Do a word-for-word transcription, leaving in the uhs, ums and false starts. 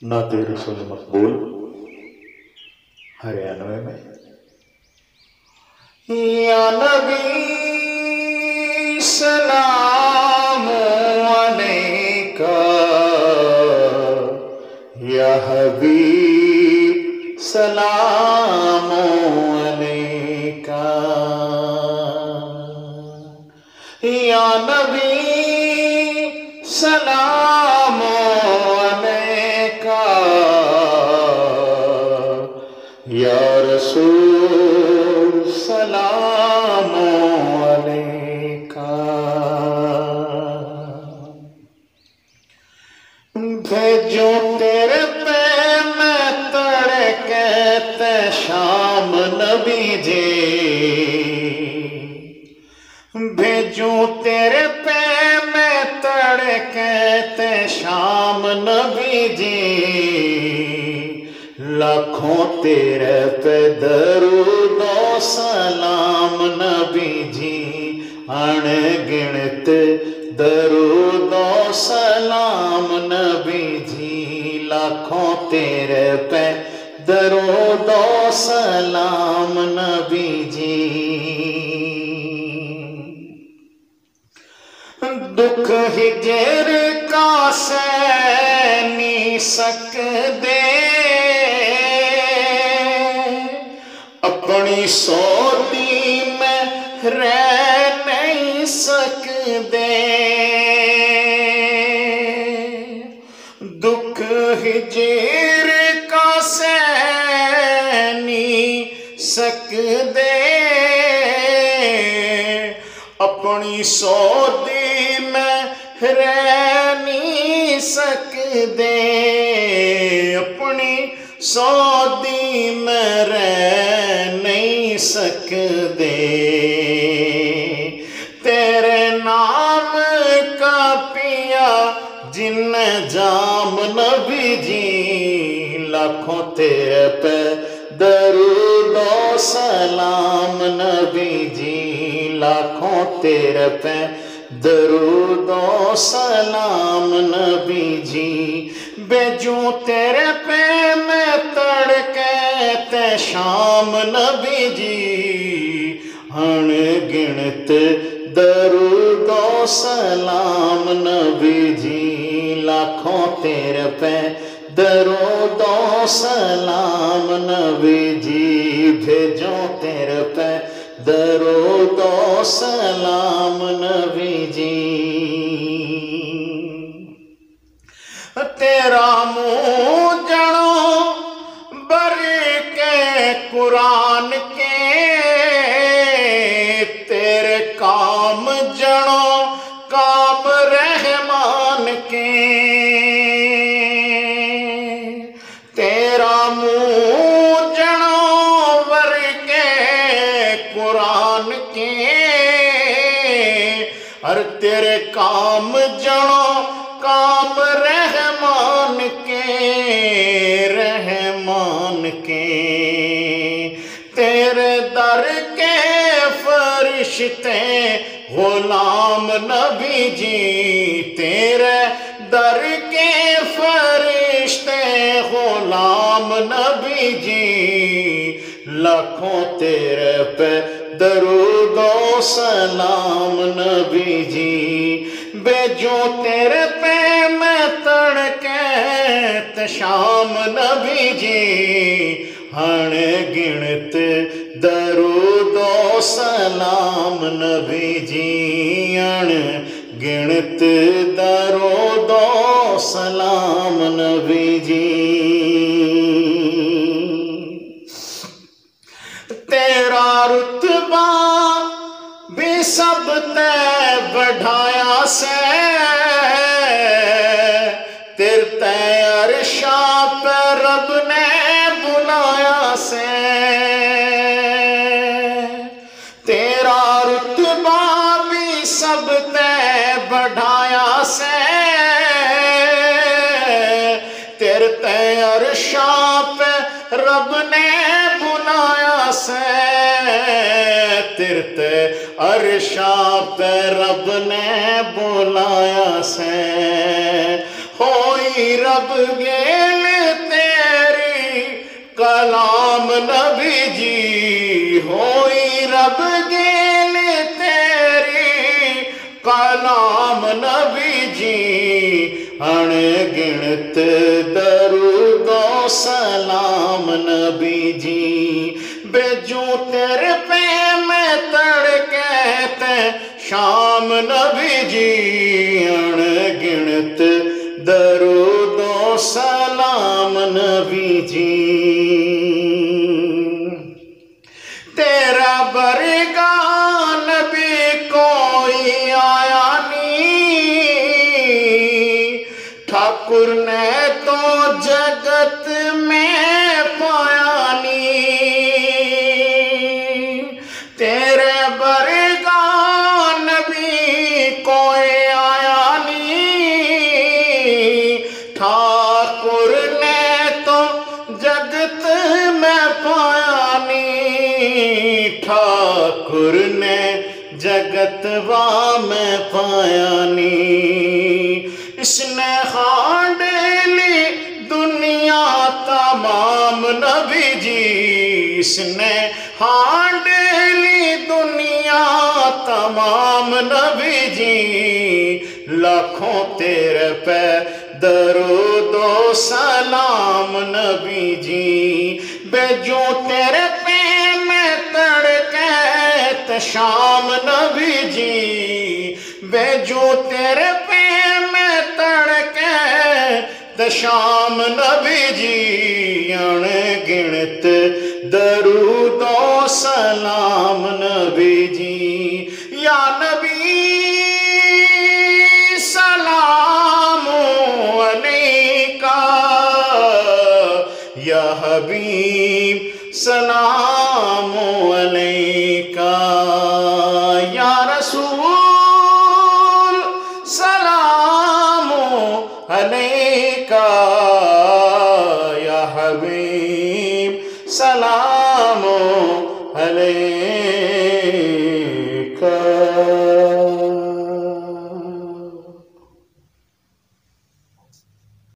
नाते रसूल मकबूल हरियाणवे में। या नबी सलाम अलैका, या हबीब सलाम अलैका, या नबी सलाम अलैका, या रसूल सलाम अलैका। भेजो तेरे पे मैं तड़के शाम नबी जी, भेजो तेरे पे मैं तड़के शाम नबी जी, लाखों तेरे पे दरूदो सलाम नबी जी, अनगिनत दरूदो सलाम नबी जी, लाखों तेरे पे दरूदो सलाम नबी जी। दुख हिजर का सह नहीं सकदे, अपनी सोती में रह नहीं सकदे, दुख हिजर का सह नहीं सकदे, अपनी सोती में रह नहीं सकदे, अपनी सौदी में रह नहीं सकदे, तेरे नाम का पिया जिन जाम नबी जी, लाखों तेरे पे दरूदो सलाम नबी जी, लाखों तेरे पे दरूदो सलाम नबी जी। भेजूं तेरे पे मैं तड़के ते शाम नबी जी, अनगिनत दरूदो सलाम नबी जी, लाखों तेरे पे दरूदो सलाम नबी जी। भेजो तेरे पे दरूदो सलाम नबी जी। तेरा मुँह जनो बर के कुरान के, तेरे काम जनो काम रहमान के, तेरा मुँह जनो बर के कुरान के, और तेरे काम जनो काम रहमान के, रहमान के, तेरे दर के फरिश्ते गुलाम नबी जी, तेरे दर के फरिश्ते गुलाम नबी जी, लाखों तेरे पे दरूदो सलाम नबी जी। भेजो तेरे पे मैं तड़के शाम नबी जी, अनगिनत दरूदो सलाम नबी जी, अनगिनत दरूदो सलाम नबी जी। तेरा रुतबा भी सब ते बढ़ाया से, तेरे ते अरशा पे रब ने बुलाया से, तेरा रुतबा भी सब ते बढ़ाया से, तेरे ते अरशा पे रब ने बुलाया से, तेरे ते अरशा पे रब ने बुलाया से, होई रब गेल नबी जी होई रब गेल तेरी कलाम नबी जी अणगिणत दरूदो सलाम नबी जी बेजू तेरे पे मैं तड़के शाम नबी जी अणगिणत दरूदो सलाम नबी जी तेरा बरगा नबी कोई आया नहीं ठाकुर ने तो जगत में पाया नहीं तेरे बरगा नबी कोई आया नहीं ठाकुर ने तो जगत में पाया नहीं ठाकुर ने जगतवा में पाया नहीं इसने हांड ली दुनिया तमाम नबी जी इसने हांड ली दुनिया तमाम नबी जी लाखों तेरे पे दरूदो सलाम नबी जी बेजो तेरे पे मैं तड़के शाम नबी जी बेजो तेरे पे मैं तड़के शाम नबी जी अणगिणत दरूदो सलाम नबी जी या नबी सलाम अलैका या हबीब सलाम अलैका या रसूल सलाम अलैका या हबीब सलाम अलैका